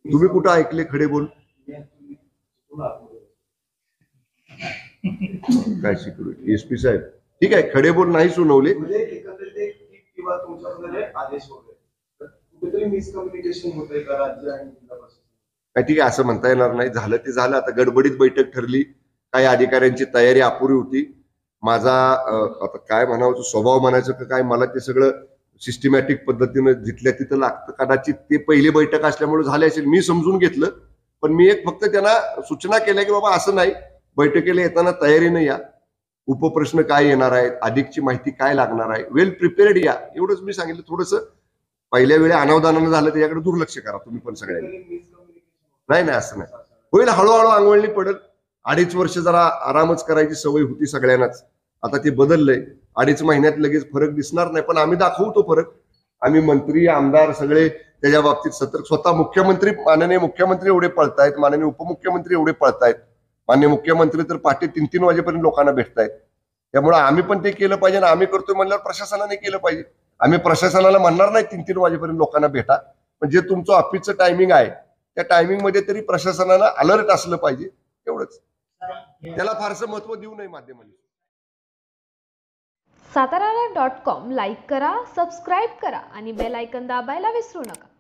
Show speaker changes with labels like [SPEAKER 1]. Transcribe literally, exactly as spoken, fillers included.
[SPEAKER 1] तुम्ही कुठं ऐकले खडे बोल? काय सिक्युरिटी? एसपी साहेब ठीक आहे, खडे बोल नाही सुनावले.
[SPEAKER 2] किंवा तुमच्याकडे आदेश वगैरे कुठेतरी मिसकम्युनिकेशन होतंय का राज्य आणि जिल्हा परिषद?
[SPEAKER 1] ठीक आहे, असं म्हणता येणार नाही. झालं ते झालं. आता गडबडीत बैठक ठरली. काही अधिकाऱ्यांची तयारी अपुरी होती. माझा आता काय म्हणावं, स्वभाव म्हणायचं का काय, मला ते सगळं सिस्टमॅटिक पद्धतीनं जिथल्या तिथं लागतं. कदाचित ते पहिली बैठक असल्यामुळे झाले असेल, मी समजून घेतलं. पण मी एक फक्त त्यांना सूचना केल्या की बाबा असं नाही, बैठकीला येताना तयारीनं या, उपप्रश्न काय येणार आहेत, अधिकची माहिती काय लागणार आहे, वेल प्रिपेअर्ड या, एवढंच मी सांगितलं. थोडंसं पहिल्या वेळी अनावधानानं झालं त्याच्याकडे दुर्लक्ष करा तुम्ही पण सगळ्यांनी. नाही नाही असं नाही, होईल, हळूहळू अंगवळणी पडेल. अडीच वर्ष जरा आरामच करायची सवय होती सगळ्यांनाच. आता ते बदललंय. अडीच महिन्यात लगेच फरक दिसणार नाही, पण आम्ही दाखवू तो फरक. आम्ही मंत्री आमदार सगळे त्याच्या बाबतीत सतर्क. स्वतः मुख्यमंत्री, माननीय मुख्यमंत्री एवढे पळतायत, माननीय उपमुख्यमंत्री एवढे पळतायत, माननीय मुख्यमंत्री तर पहाटे तीन तीन वाजेपर्यंत लोकांना भेटतायत. त्यामुळे आम्ही पण ते केलं पाहिजे आणि आम्ही करतोय म्हणल्यावर प्रशासनाने केलं पाहिजे. आम्ही प्रशासनाला म्हणणार नाही तीन तीन वाजेपर्यंत लोकांना भेटा, पण जे तुमचं ऑफिसचं टायमिंग आहे त्या टायमिंग मध्ये तरी प्रशासनाला अलर्ट असलं पाहिजे, एवढंच. त्याला फारसं महत्व देऊ नये माध्यमांनी.
[SPEAKER 3] सातारा डॉट कॉम लाईक करा, सबस्क्राईब करा आणि बेल आयकॉन दाबायला विसरू नका.